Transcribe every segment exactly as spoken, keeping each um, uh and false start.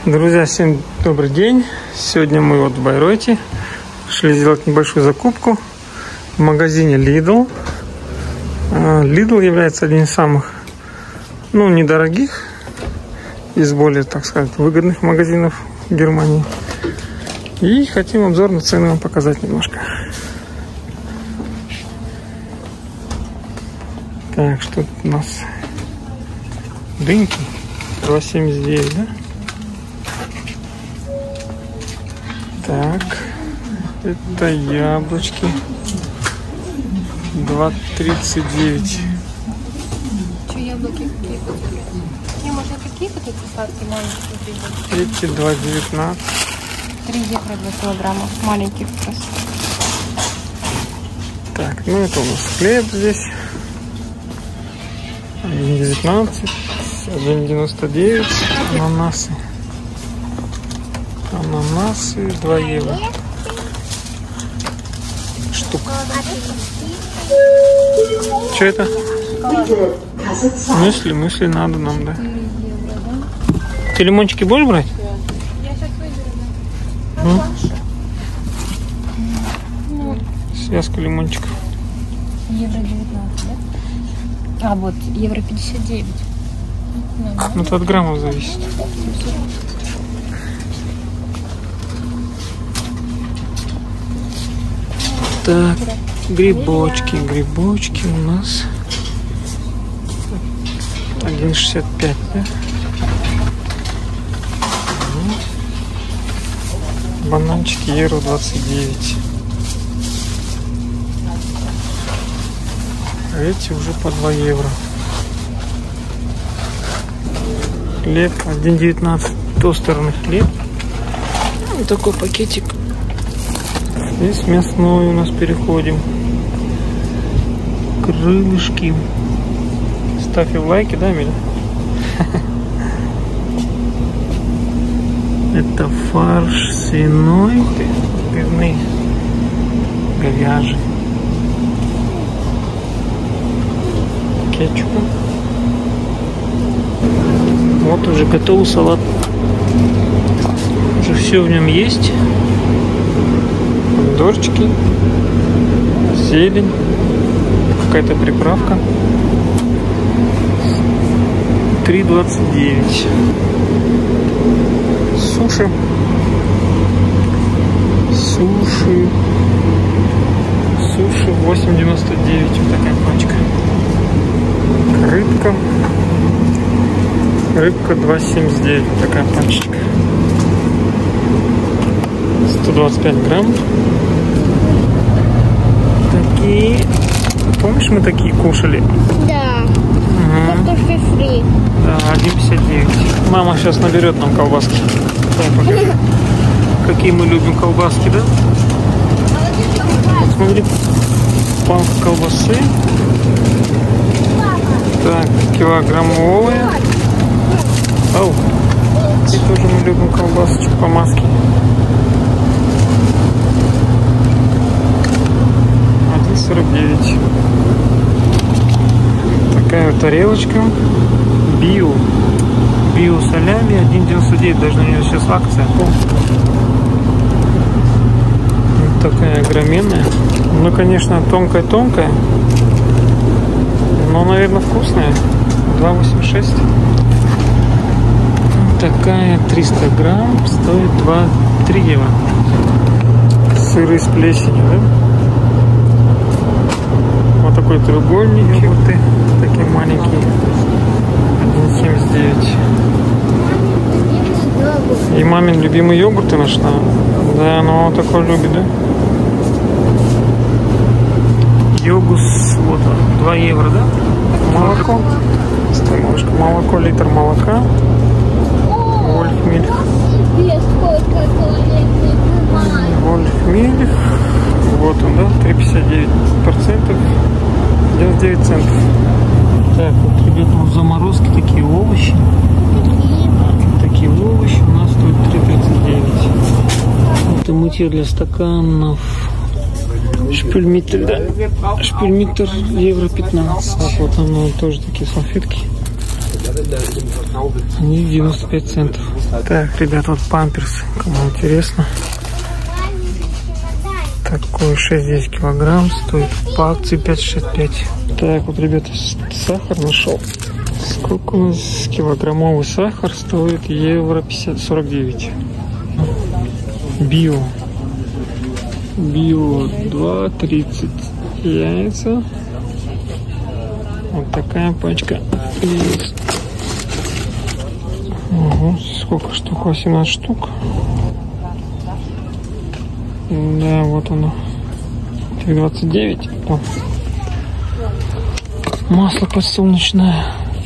Друзья, всем добрый день. Сегодня мы вот в Байройте решили сделать небольшую закупку в магазине Lidl. Lidl является одним из самых, ну, недорогих из более, так сказать, выгодных магазинов в Германии. И хотим обзор на цены вам показать немножко. Так, что тут у нас? Дыньки два семьдесят девять, да? Так, это яблочки два тридцать девять. Что, яблоки какие купили? Не, можно такие вот эти сладкие маленькие? Эти два девятнадцать. три евро два килограмма, маленьких как раз. Так, ну это у нас хлеб здесь. один девятнадцать, один девяносто девять. Ананасы. Ананасы два евро. Штука. Что это? Мысли, мысли надо нам, да. Ты лимончики будешь брать? Я сейчас выберу, да. Связка лимончиков. Евро девятнадцать, да? А, вот, евро пятьдесят девять. Ну, это от граммов зависит. Так, грибочки, грибочки у нас один шестьдесят пять, да? Бананчики евро двадцать девять. А эти уже по два евро. Хлеб один девятнадцать. Тостерный хлеб. Вот такой пакетик. Здесь мясной у нас переходим. Крылышки. Ставь лайки, да, Миля? Это фарш свиной, пивный, говяжий. Кетчуп. Вот уже готовый салат. Уже все в нем есть. Помидорчики, зелень, какая-то приправка. три двадцать девять. Суши. Суши. Суши восемь девяносто девять. Вот такая пачка. Рыбка. Рыбка два семьдесят девять. Вот такая пачечка. сто двадцать пять грамм. Такие. Помнишь, мы такие кушали? Да. Угу. Картофель фри. Да, один пятьдесят девять. Мама сейчас наберет нам колбаски. Покажи. Какие мы любим колбаски, да? Вот смотри, палка колбасы. Так, килограммовые. Ау. И тоже мы любим колбасочку по маске. один сорок девять. Такая вот тарелочка. Био. Био солями один девяносто девять. Даже на нее сейчас акция. Вот такая огроменная. Ну, конечно, тонкая-тонкая. Но, наверное, вкусная. два восемьдесят шесть. Такая триста грамм стоит два три евро. Сыры с плесенью, да? Вот такой треугольник. Йогурты такие маленькие. один семьдесят девять. И мамин любимый йогурт ты нашла. Да, она вот такой любит, да? Йогус, вот он, два евро, да? Молоко. Стамошка. Молоко, литр молока. Вольфмильх. Вольфмильх. Вот он, да? три пятьдесят девять процентов. девяносто девять центов. Так, вот, ребята, ну, заморозки, такие овощи. Такие овощи у нас стоят три тридцать девять. Это мытье для стаканов. Шпюльмиттер, да? Шпюльмиттер евро пятнадцать. Так, вот оно тоже такие салфетки. Они девяносто пять центов. Так, ребят, вот памперс, кому интересно. Такой шесть-десять килограмм, стоит по акции пять шестьдесят пять. Так, вот, ребята, сахар нашел. Сколько у нас килограммовый сахар стоит? Евро пятьдесят сорок девять. Био. Био два тридцать. Яйца. Вот такая пачка есть. Ого, сколько штук? восемнадцать штук. Да, вот оно. три двадцать девять. О. Масло подсолнечное.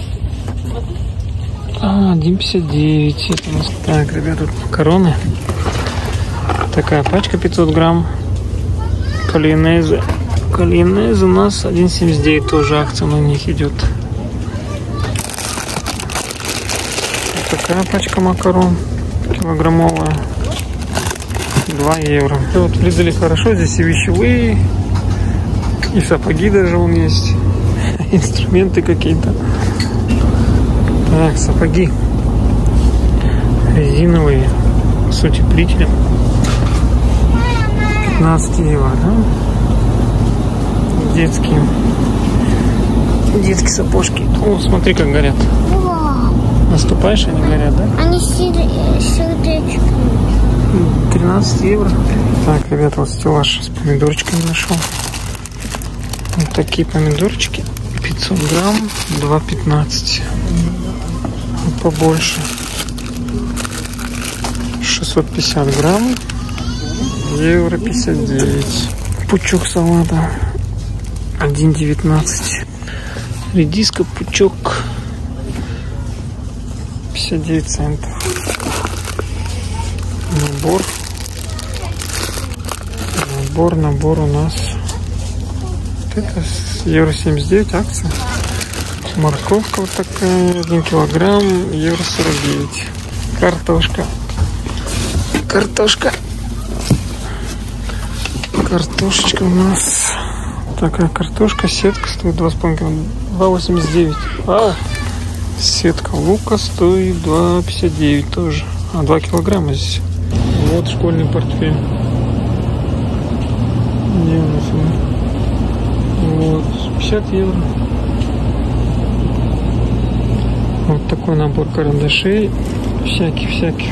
А, один пятьдесят девять. Это у нас... Так, ребята, тут макароны. Такая пачка пятьсот грамм. Калинезе. Калинезе у нас один семьдесят девять. Тоже акция на них идет. Вот такая пачка макарон. Килограммовая. два евро. И вот в Лиделе хорошо. Здесь и вещевые. И сапоги даже вон есть. Инструменты какие-то. Так, сапоги резиновые с утеплителем. пятнадцать евро, да? Детские. Детские сапожки. О, смотри, как горят. Наступаешь, они горят, да? Они сердечки. тринадцать евро. Так, ребята, вот стеллаж с помидорчиками нашел. Вот такие помидорчики. пятьсот грамм, два пятнадцать. Побольше. шестьсот пятьдесят грамм. Евро пятьдесят девять. Пучок салата. один девятнадцать. Редиска, пучок. пятьдесят девять центов. Набор. Набор, набор у нас. Вот это евро семьдесят девять акция. Морковка вот такая, один килограмм, евро сорок девять. Картошка. Картошка. Картошечка у нас. Такая картошка, сетка стоит два с половиной, два восемьдесят девять. А, сетка лука стоит два пятьдесят девять тоже. А, два килограмма здесь. Вот школьный портфель. Где у нас он? Вот, пятьдесят евро. Вот такой набор карандашей, всяких-всяких,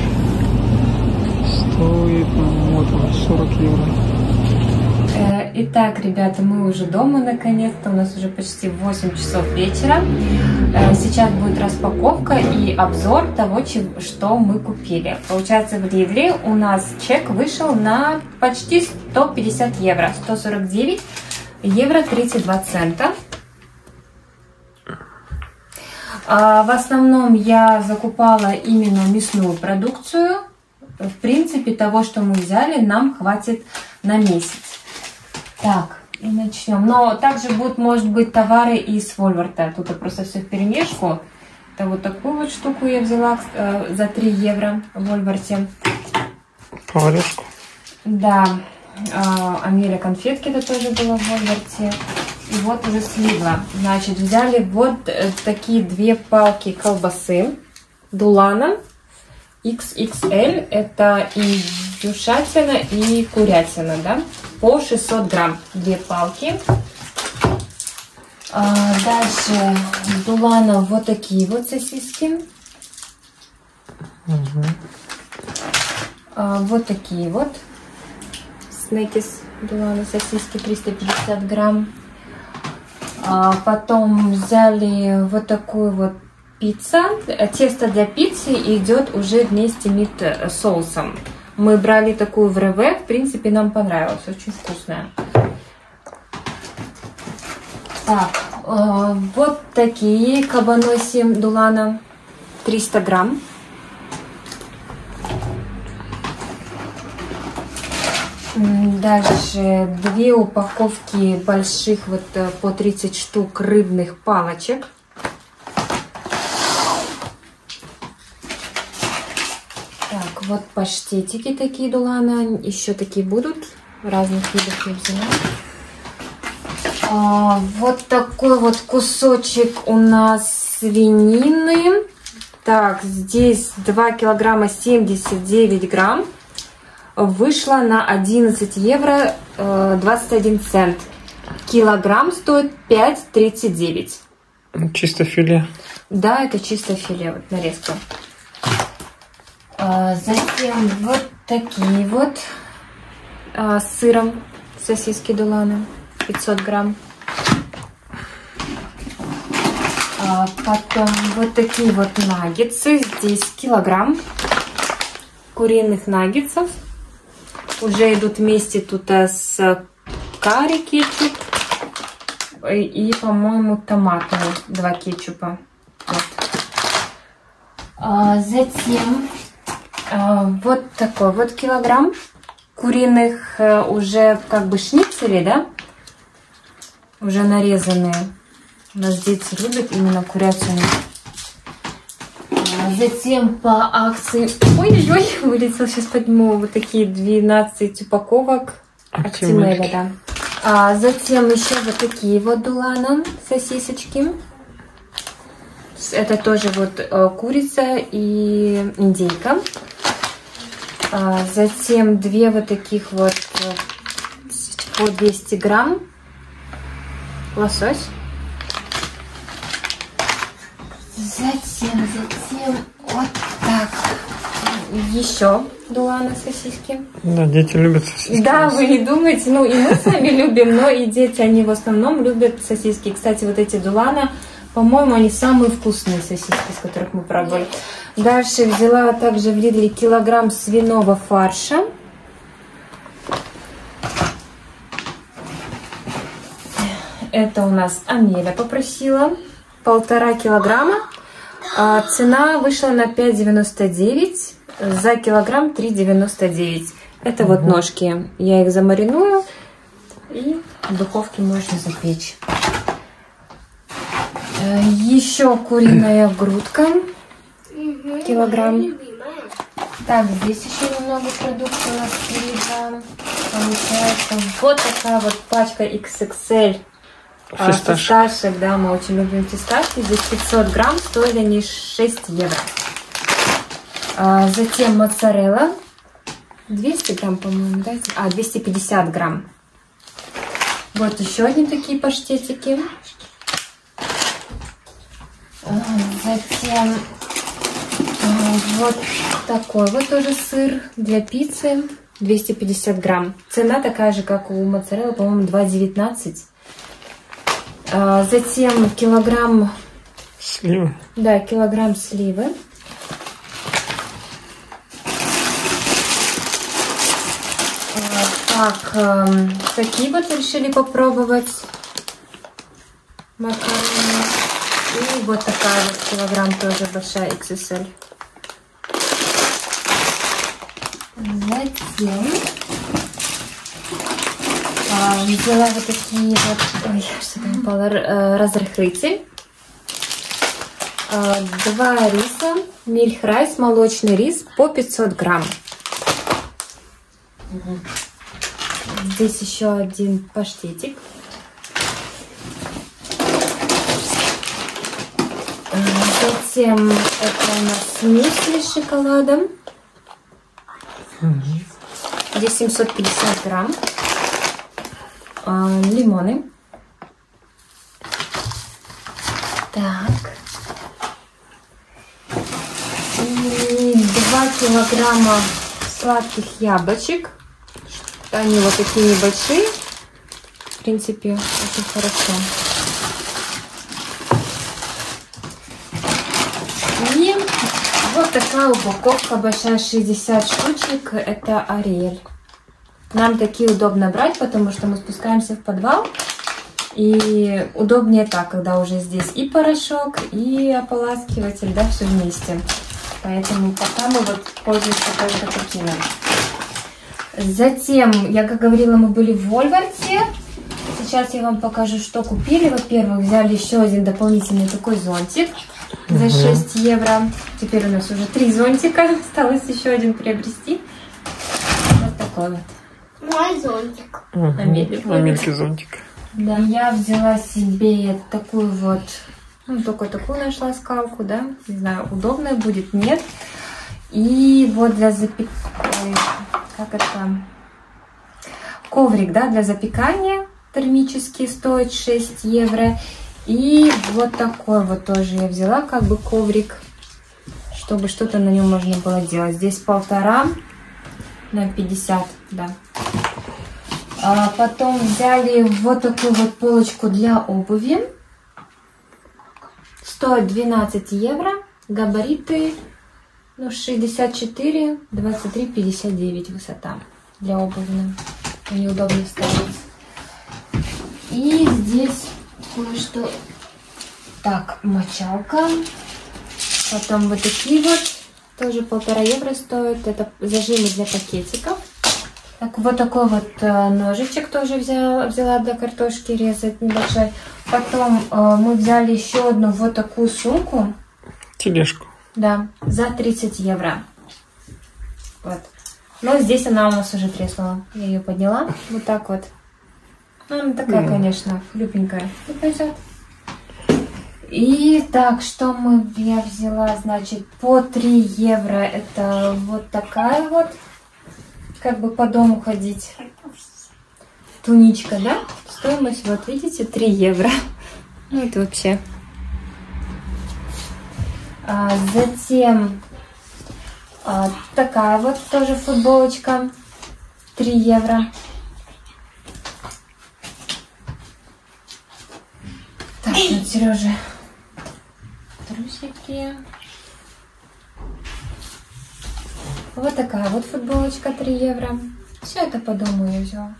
стоит, вот он, сорок евро. Итак, ребята, мы уже дома наконец-то, у нас уже почти восемь часов вечера. Сейчас будет распаковка и обзор того, что мы купили. Получается, в Лидле у нас чек вышел на почти сто пятьдесят евро, сто сорок девять евро тридцать два цента. В основном я закупала именно мясную продукцию. В принципе, того, что мы взяли, нам хватит на месяц. Так, и начнем. Но также будут, может быть, товары из Вольворта. Тут просто все в перемешку. Это вот такую вот штуку я взяла э, за три евро в Вольворте. Поварешку. Да. Э, Амеля конфетки это тоже было в Вольворте. И вот уже с Лидла. Значит, взяли вот такие две палки колбасы Дулана икс икс эль. Это и индюшатина, и курятина, да? По шестьсот грамм. Две палки. А дальше Дулана вот такие вот сосиски. Угу. А вот такие вот. Снекис Дулана сосиски триста пятьдесят грамм. А потом взяли вот такую вот пицца. Тесто для пиццы идет уже вместе с соусом. Мы брали такую в РВ. В принципе, нам понравилось. Очень вкусная. Так, э, вот такие кабаноси Дулана. триста грамм. Дальше две упаковки больших, вот по тридцать штук рыбных палочек. Так, вот паштетики такие Дулана. Еще такие будут. Разных видов я взяла. А, вот такой вот кусочек у нас свинины. Так, здесь два килограмма семьдесят девять грамм. Вышло на одиннадцать евро двадцать один цент. Килограмм стоит пять тридцать девять. Чисто филе. Да, это чисто филе, вот нарезка. А, затем вот такие вот а, с сыром сосиски Дулана, пятьсот грамм. А, потом вот такие вот наггетсы, здесь килограмм куриных наггетсов. Уже идут вместе тут с карри кетчуп и, по-моему, томатные два кетчупа. Вот. А, затем а, вот такой вот килограмм куриных а, уже как бы шницелей, да? Уже нарезанные. У нас дети любят именно курятину. А, затем по акции... Ой-ой-ой, вылетел, сейчас подниму вот такие двенадцать упаковок Актимеля, да. А затем еще вот такие вот Дулана сосисочки. Это тоже вот э, курица и индейка. А затем две вот таких вот э, по двести грамм лосось. Затем, затем вот так. Еще Дулана сосиски. Да, дети любят сосиски. Да, вы не думаете, ну и мы сами любим, но и дети, они в основном любят сосиски. Кстати, вот эти Дулана, по-моему, они самые вкусные сосиски, из которых мы пробовали. Дальше взяла также в Лидле килограмм свиного фарша. Это у нас Амеля попросила. Полтора килограмма. А цена вышла на пять девяносто девять. За килограмм три девяносто девять. Это угу. Вот ножки. Я их замариную. И в духовке можно запечь. Еще куриная грудка. Килограмм. Так, здесь еще немного продуктов у нас перейдем. Получается вот такая вот пачка икс икс эль. Фисташек. Фисташек, да, мы очень любим фисташки. Здесь пятьсот грамм, стоили они шесть евро. А, затем моцарелла. двести грамм, по-моему, да? А, двести пятьдесят грамм. Вот еще одни такие паштетики. А, затем а, вот такой вот тоже сыр для пиццы. двести пятьдесят грамм. Цена такая же, как у моцареллы, по-моему, два девятнадцать. А, затем килограмм сливы. Да, килограмм сливы. А, так, э, такие вот решили попробовать макароны. И вот такая вот килограмм тоже большая икс икс эль. Затем а, взяла вот такие вот, ой, что там упало, разрыхлитель. А, два риса, мильхрайс, молочный рис по пятьсот грамм. Угу. Здесь еще один паштетик. А, затем это у нас мюсли с шоколадом. Угу. Здесь семьсот пятьдесят грамм. А, лимоны. Так. И два килограмма сладких яблочек. Они вот такие небольшие. В принципе, очень хорошо. И вот такая упаковка большая, шестьдесят штучек. Это Ариэль. Нам такие удобно брать, потому что мы спускаемся в подвал. И удобнее так, когда уже здесь и порошок, и ополаскиватель, да, все вместе. Поэтому пока мы вот пользуемся только такими. Затем, я как говорила, мы были в Вольварте. Сейчас я вам покажу, что купили. Во-первых, взяли еще один дополнительный такой зонтик за шесть евро. Теперь у нас уже три зонтика. Осталось еще один приобрести. Вот такой вот. Мой зонтик. Угу. Амельки зонтик. Да. Я взяла себе такую вот Ну, только такую нашла скалку, да. Не знаю, удобная будет, нет. И вот для запекания, как это, коврик, да, для запекания термический стоит шесть евро. И вот такой вот тоже я взяла, как бы коврик, чтобы что-то на нем можно было делать. Здесь полтора на пятьдесят, да. А потом взяли вот такую вот полочку для обуви. Стоит двенадцать евро. Габариты, ну, шестьдесят четыре, двадцать три, пятьдесят девять высота для обуви. Неудобно ставить. И здесь кое-что. Так, мочалка. Потом вот такие вот. Тоже полтора евро стоят. Это зажимы для пакетиков. Так, вот такой вот э, ножичек тоже взяла, взяла для картошки резать небольшой. Потом э, мы взяли еще одну вот такую сумку. Тележку. Да, за тридцать евро. Вот. Но здесь она у нас уже треснула. Я ее подняла. Вот так вот. Ну, она такая, mm. конечно, хлюпенькая. И пойдет. И так, что мы, я взяла, значит, по три евро. Это вот такая вот, как бы по дому ходить. Туничка, да? Стоимость, вот видите, три евро. Ну, это вообще. А, затем а, такая вот тоже футболочка. три евро. Так, вот, Сережа. Трусики. Вот такая вот футболочка, три евро. Все это по дому я взяла.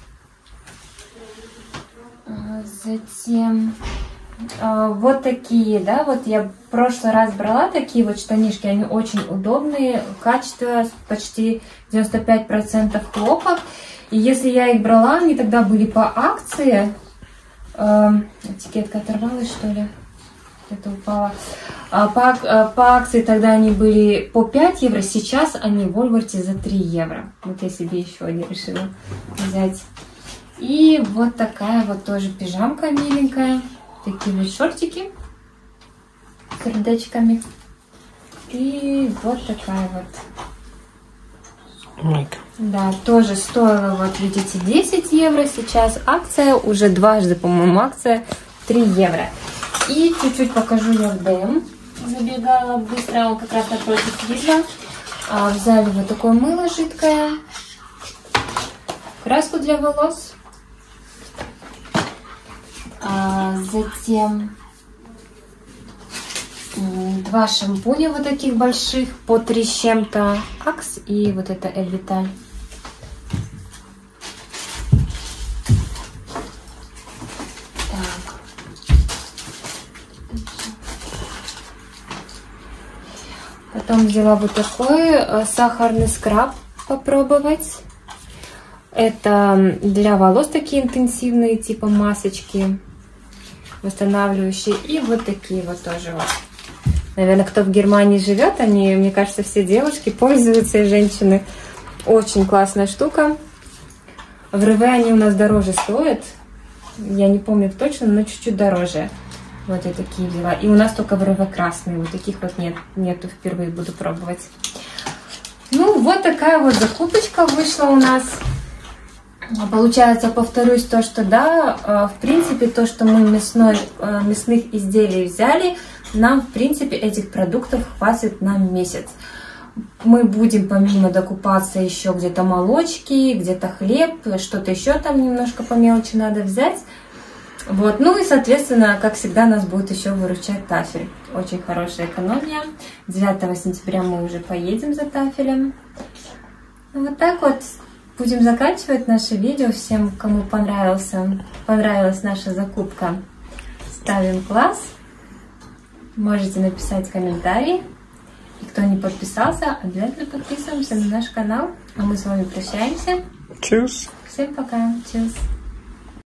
Затем вот такие, да, вот я в прошлый раз брала такие вот штанишки, они очень удобные, качество почти девяносто пять процентов хлопок. И если я их брала, они тогда были по акции. Этикетка оторвалась, что ли? Это упало. По, по акции тогда они были по пять евро, сейчас они в Вольворте за три евро. Вот я себе еще один решила взять. И вот такая вот тоже пижамка миленькая. Такие вот шортики с сердечками. И вот такая вот. Майка. Да, тоже стоила, вот видите, десять евро. Сейчас акция, уже дважды, по-моему, акция три евро. И чуть-чуть покажу Ярдем. Забегала быстро, он как раз напротив Лидла. А, взяли вот такое мыло жидкое. Краску для волос. А, затем два шампуня вот таких больших по три с чем-то. Акс и вот это Эльвиталь. Потом взяла вот такой сахарный скраб попробовать. Это для волос такие интенсивные, типа масочки восстанавливающие. И вот такие вот тоже вот. Наверное, кто в Германии живет, они, мне кажется, все девушки пользуются, и женщины. Очень классная штука. В РВ они у нас дороже стоят. Я не помню точно, но чуть-чуть дороже. Вот я такие взяла. И у нас только в РВ красные. Вот таких вот нет, нету. Впервые буду пробовать. Ну, вот такая вот закупочка вышла у нас. Получается, повторюсь, то, что да, в принципе, то, что мы мясной, мясных изделий взяли, нам, в принципе, этих продуктов хватит на месяц. Мы будем помимо докупаться еще где-то молочки, где-то хлеб, что-то еще там немножко по мелочи надо взять. Вот, ну и, соответственно, как всегда, нас будет еще выручать тафель. Очень хорошая экономия. девятого сентября мы уже поедем за тафелем. Вот так вот будем заканчивать наше видео. Всем, кому понравился, понравилась наша закупка, ставим класс. Можете написать комментарий. И кто не подписался, обязательно подписываемся на наш канал. А мы с вами прощаемся. Чус. Всем пока. Чус.